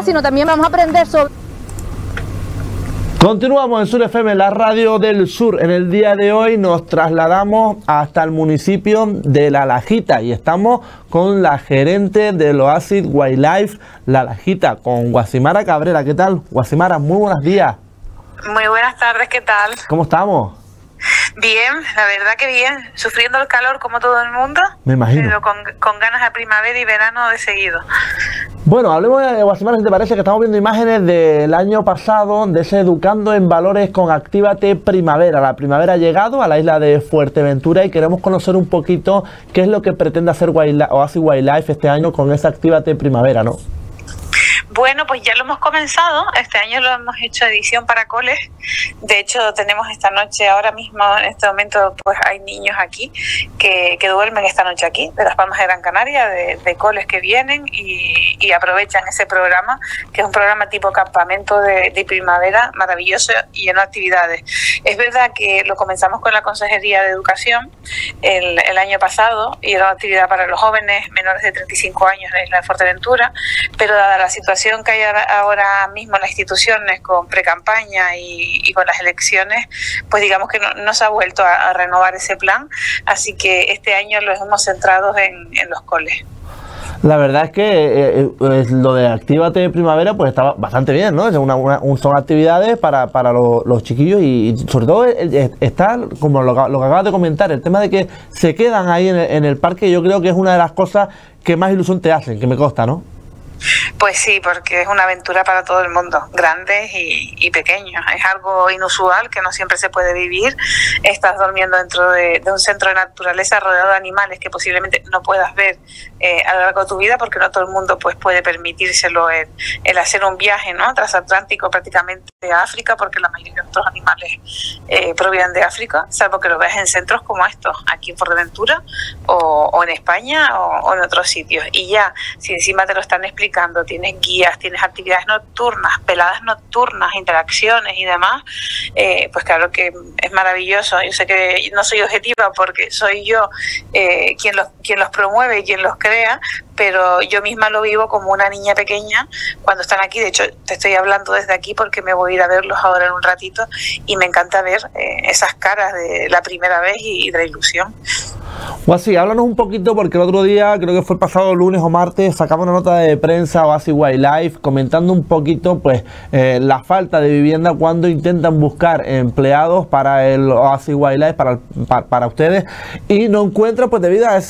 sino también vamos a aprender sobre... Continuamos en Sur FM, la radio del sur. En el día de hoy nos trasladamos hasta el municipio de La Lajita y estamos con la gerente del Oasis Wildlife La Lajita, con Guasimara Cabrera. ¿Qué tal, Guasimara? Muy buenos días. Muy buenas tardes, ¿qué tal? ¿Cómo estamos? Bien, la verdad que bien, sufriendo el calor como todo el mundo. Me imagino. Pero con ganas de primavera y verano de seguido. Bueno, hablemos de Guasimara, si te parece, que estamos viendo imágenes del año pasado de ese Educando en Valores con Actívate Primavera. La primavera ha llegado a la isla de Fuerteventura y queremos conocer un poquito qué es lo que pretende hacer Oasis Wildlife este año con esa Actívate Primavera, ¿no? Bueno, pues ya lo hemos comenzado. Este año lo hemos hecho edición para coles. De hecho, tenemos esta noche, ahora mismo, en este momento, pues hay niños aquí que duermen esta noche aquí, de Las Palmas de Gran Canaria, de coles que vienen y aprovechan ese programa, que es un programa tipo campamento de primavera, maravilloso y lleno de actividades. Es verdad que lo comenzamos con la Consejería de Educación el año pasado y era una actividad para los jóvenes menores de 35 años de la isla de Fuerteventura, pero dada la situación que hay ahora mismo en las instituciones con pre-campaña y con las elecciones, pues digamos que no se ha vuelto a renovar ese plan, así que este año lo hemos centrado en los coles. La verdad es que lo de Actívate Primavera pues está bastante bien, ¿no? Son actividades para los chiquillos y sobre todo está, como lo que acabas de comentar, el tema de que se quedan ahí en el parque. Yo creo que es una de las cosas que más ilusión te hacen, que me consta, ¿no? Pues sí, porque es una aventura para todo el mundo, grandes y pequeños. Es algo inusual que no siempre se puede vivir. Estás durmiendo dentro de un centro de naturaleza rodeado de animales que posiblemente no puedas ver a lo largo de tu vida, porque no todo el mundo pues puede permitírselo el hacer un viaje, ¿no?, transatlántico prácticamente a África, porque la mayoría de otros animales provienen de África, salvo que lo veas en centros como estos, aquí en Fuerteventura o en España o en otros sitios. Y ya, si encima te lo están explicando, tienes guías, tienes actividades nocturnas, peladas nocturnas, interacciones y demás, pues claro que es maravilloso. Yo sé que no soy objetiva porque soy yo quien los promueve y quien los crea, pero yo misma lo vivo como una niña pequeña cuando están aquí. De hecho, te estoy hablando desde aquí porque me voy a ir a verlos ahora en un ratito y me encanta ver esas caras de la primera vez y de la ilusión. Guasi, háblanos un poquito, porque el otro día, creo que fue el pasado lunes o martes, sacamos una nota de prensa Oasis Wildlife comentando un poquito pues la falta de vivienda cuando intentan buscar empleados para el Oasis Wildlife, para ustedes, y no encuentran pues debido a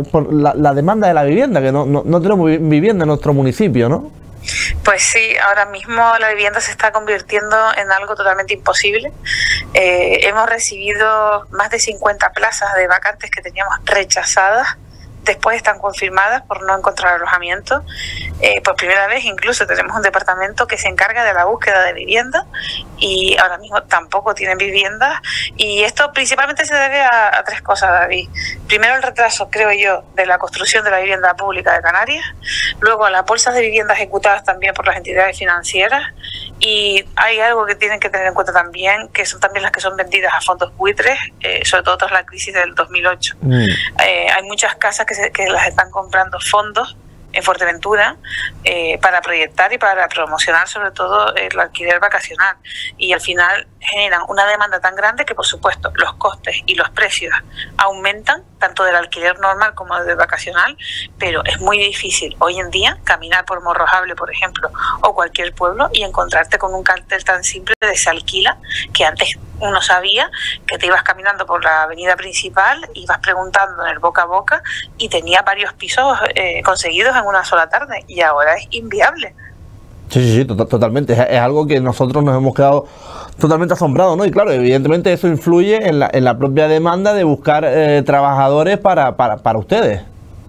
la demanda de la vivienda, que no tenemos vivienda en nuestro municipio, ¿no? Pues sí, ahora mismo la vivienda se está convirtiendo en algo totalmente imposible. Hemos recibido más de 50 plazas de vacantes que teníamos rechazadas. Después están confirmadas por no encontrar alojamiento. Por primera vez incluso tenemos un departamento que se encarga de la búsqueda de vivienda y ahora mismo tampoco tienen viviendas. Y esto principalmente se debe a tres cosas, David. Primero, el retraso, creo yo, de la construcción de la vivienda pública de Canarias. Luego, a las bolsas de vivienda ejecutadas también por las entidades financieras. Y hay algo que tienen que tener en cuenta también, que son también las que son vendidas a fondos buitres, sobre todo tras la crisis del 2008. Hay muchas casas que las están comprando fondos en Fuerteventura para proyectar y para promocionar sobre todo el alquiler vacacional, y al final generan una demanda tan grande que por supuesto los costes y los precios aumentan, tanto del alquiler normal como del vacacional, pero es muy difícil hoy en día caminar por Morrojable, por ejemplo, o cualquier pueblo y encontrarte con un cartel tan simple de se alquila, que antes uno sabía que te ibas caminando por la avenida principal, ibas preguntando en el boca a boca y tenía varios pisos conseguidos en una sola tarde, y ahora es inviable. Sí, totalmente. Es algo que nosotros nos hemos quedado totalmente asombrados, ¿no? Y claro, evidentemente eso influye en la propia demanda de buscar trabajadores para ustedes.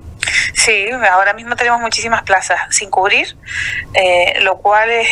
Sí, ahora mismo tenemos muchísimas plazas sin cubrir, lo cual es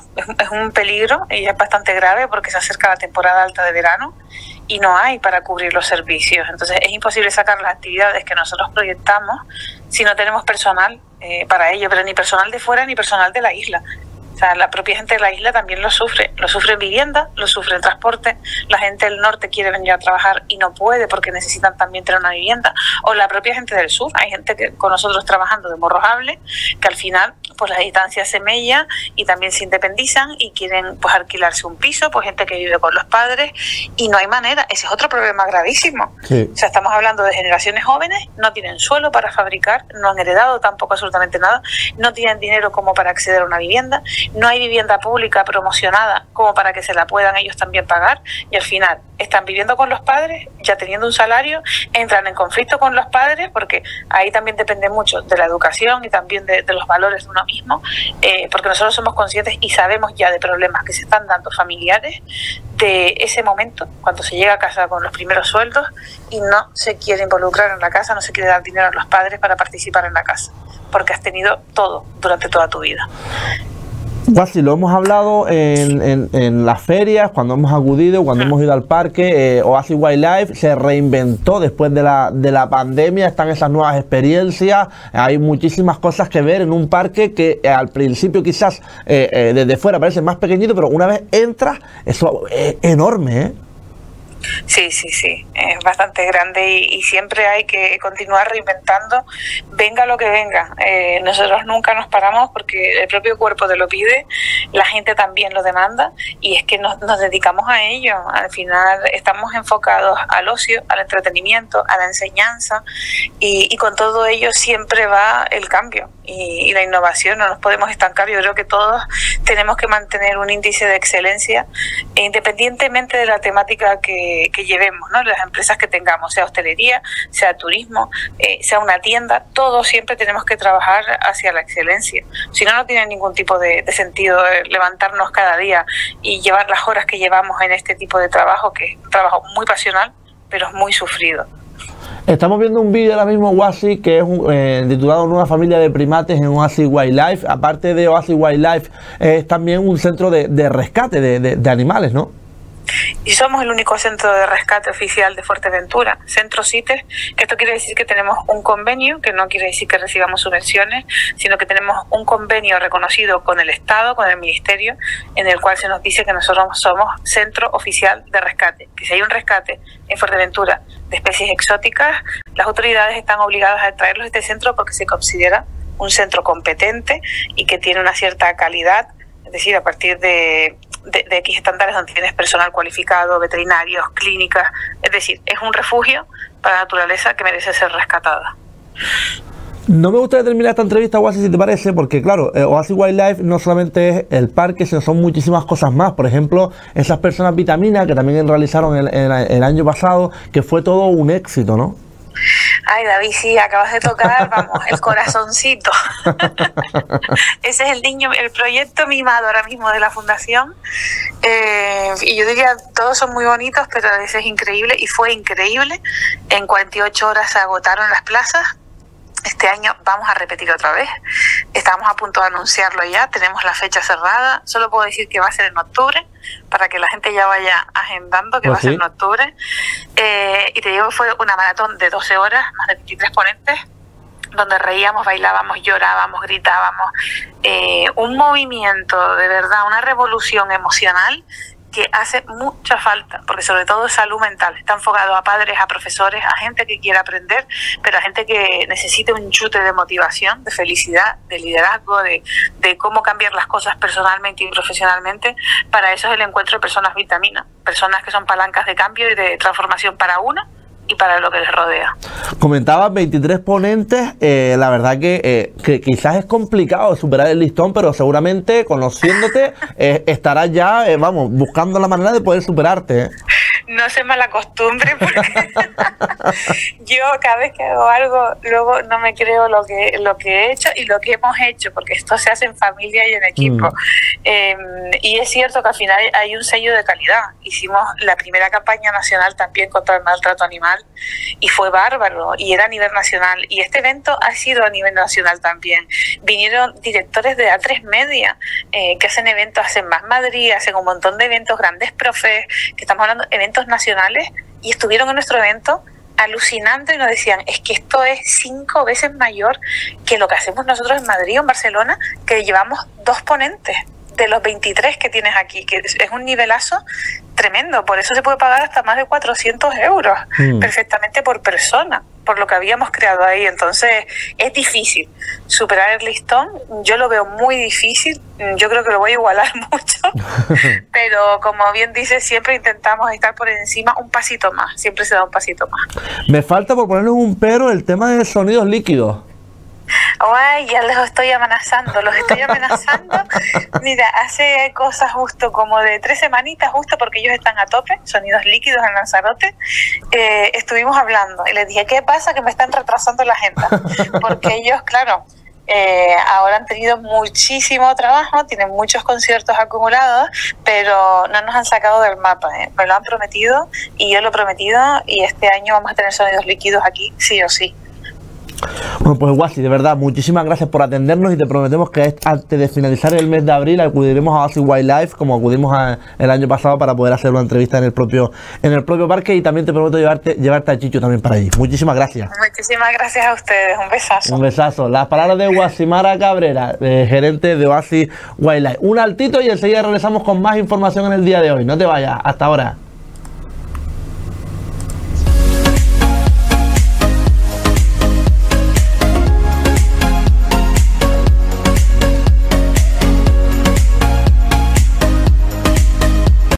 un peligro y es bastante grave porque se acerca la temporada alta de verano y no hay para cubrir los servicios. Entonces es imposible sacar las actividades que nosotros proyectamos si no tenemos personal para ello, pero ni personal de fuera ni personal de la isla. sea, la propia gente de la isla también lo sufre en vivienda, lo sufre en transporte, la gente del norte quiere venir a trabajar y no puede porque necesitan también tener una vivienda, o la propia gente del sur, hay gente que con nosotros trabajando de Morrojable, que al final pues la distancia se mella y también se independizan y quieren pues alquilarse un piso, pues gente que vive con los padres y no hay manera, ese es otro problema gravísimo. Sí. O sea, estamos hablando de generaciones jóvenes, no tienen suelo para fabricar, no han heredado tampoco absolutamente nada, no tienen dinero como para acceder a una vivienda, no hay vivienda pública promocionada como para que se la puedan ellos también pagar y al final están viviendo con los padres, ya teniendo un salario, entran en conflicto con los padres porque ahí también depende mucho de la educación y también de los valores de uno mismo, porque nosotros somos conscientes y sabemos ya de problemas que se están dando familiares de ese momento, cuando se llega a casa con los primeros sueldos y no se quiere involucrar en la casa, no se quiere dar dinero a los padres para participar en la casa, porque has tenido todo durante toda tu vida. Guasi, lo hemos hablado en las ferias, cuando hemos acudido, cuando hemos ido al parque. Oasis Wildlife se reinventó después de la pandemia, están esas nuevas experiencias, hay muchísimas cosas que ver en un parque que al principio quizás desde fuera parece más pequeñito, pero una vez entras, eso es enorme, ¿eh? Sí, es bastante grande y siempre hay que continuar reinventando, venga lo que venga. Nosotros nunca nos paramos porque el propio cuerpo te lo pide, la gente también lo demanda y es que nos dedicamos a ello. Al final estamos enfocados al ocio, al entretenimiento, a la enseñanza y con todo ello siempre va el cambio y la innovación, no nos podemos estancar. Yo creo que todos tenemos que mantener un índice de excelencia independientemente de la temática que llevemos, ¿no? Las empresas que tengamos, sea hostelería, sea turismo, sea una tienda, todos siempre tenemos que trabajar hacia la excelencia. Si no, no tiene ningún tipo de sentido levantarnos cada día y llevar las horas que llevamos en este tipo de trabajo, que es un trabajo muy pasional, pero es muy sufrido. Estamos viendo un vídeo ahora mismo, Guasi, que es titulado Nueva familia de primates en Oasis Wildlife. Aparte de Oasis Wildlife, es también un centro de rescate de animales, ¿no? Y somos el único centro de rescate oficial de Fuerteventura, Centro CITES, que esto quiere decir que tenemos un convenio, que no quiere decir que recibamos subvenciones, sino que tenemos un convenio reconocido con el Estado, con el Ministerio, en el cual se nos dice que nosotros somos centro oficial de rescate, que si hay un rescate en Fuerteventura de especies exóticas, las autoridades están obligadas a traerlos a este centro porque se considera un centro competente y que tiene una cierta calidad, es decir, a partir de X estándares donde tienes personal cualificado, veterinarios, clínicas, es decir, es un refugio para la naturaleza que merece ser rescatada. No me gustaría terminar esta entrevista, Guasi, si te parece, porque claro, Oasis Wildlife no solamente es el parque, sino son muchísimas cosas más. Por ejemplo, esas personas vitamina que también realizaron el año pasado, que fue todo un éxito, ¿no? Ay, David, sí, acabas de tocar, vamos, el corazoncito. Ese es el proyecto mimado ahora mismo de la Fundación. Y yo diría, todos son muy bonitos, pero ese es increíble y fue increíble. En 48 horas se agotaron las plazas. Este año vamos a repetir otra vez. Estamos a punto de anunciarlo ya, tenemos la fecha cerrada. Solo puedo decir que va a ser en octubre, para que la gente ya vaya agendando que va a ser en octubre. Y te digo que fue una maratón de 12 horas, más de 23 ponentes, donde reíamos, bailábamos, llorábamos, gritábamos. Un movimiento, de verdad, una revolución emocional que hace mucha falta, porque sobre todo es salud mental. Está enfocado a padres, a profesores, a gente que quiera aprender, pero a gente que necesite un chute de motivación, de felicidad, de liderazgo, de cómo cambiar las cosas personalmente y profesionalmente. Para eso es el encuentro de personas vitamina, personas que son palancas de cambio y de transformación para uno y para lo que les rodea. Comentabas 23 ponentes, la verdad que quizás es complicado superar el listón, pero seguramente conociéndote estarás ya, vamos, buscando la manera de poder superarte, ¿eh? No se mala costumbre porque yo cada vez que hago algo luego no me creo lo que he hecho y lo que hemos hecho, porque esto se hace en familia y en equipo. Y es cierto que al final hay un sello de calidad. Hicimos la primera campaña nacional también contra el maltrato animal y fue bárbaro y era a nivel nacional, y este evento ha sido a nivel nacional también. Vinieron directores de A3 Media que hacen eventos, hacen Más Madrid, hacen un montón de eventos, grandes profes, que estamos hablando de eventos nacionales, y estuvieron en nuestro evento alucinando y nos decían, es que esto es 5 veces mayor que lo que hacemos nosotros en Madrid o en Barcelona, que llevamos 2 ponentes de los 23 que tienes aquí, que es un nivelazo tremendo. Por eso se puede pagar hasta más de 400 euros perfectamente por persona, por lo que habíamos creado ahí. Entonces es difícil superar el listón, yo lo veo muy difícil, yo creo que lo voy a igualar mucho, pero como bien dices, siempre intentamos estar por encima un pasito más, siempre se da un pasito más. Me falta por ponerles un pero el tema de sonidos líquidos. Ay, ya los estoy amenazando. Mira, hace cosas justo como de 3 semanitas, justo porque ellos están a tope, sonidos líquidos en Lanzarote, estuvimos hablando y les dije, ¿qué pasa? Que me están retrasando la agenda, porque ellos, claro, ahora han tenido muchísimo trabajo, tienen muchos conciertos acumulados, pero no nos han sacado del mapa, me lo han prometido y yo lo he prometido, y este año vamos a tener sonidos líquidos aquí, sí o sí. Bueno, pues Wasi, de verdad, muchísimas gracias por atendernos y te prometemos que antes de finalizar el mes de abril acudiremos a Oasis Wildlife como acudimos el año pasado para poder hacer una entrevista en el propio parque, y también te prometo llevarte a Chicho también para allí. Muchísimas gracias. Muchísimas gracias a ustedes, un besazo. Un besazo. Las palabras de Wasimara Cabrera, gerente de Oasis Wildlife. Un altito y enseguida regresamos con más información en el día de hoy. No te vayas, hasta ahora.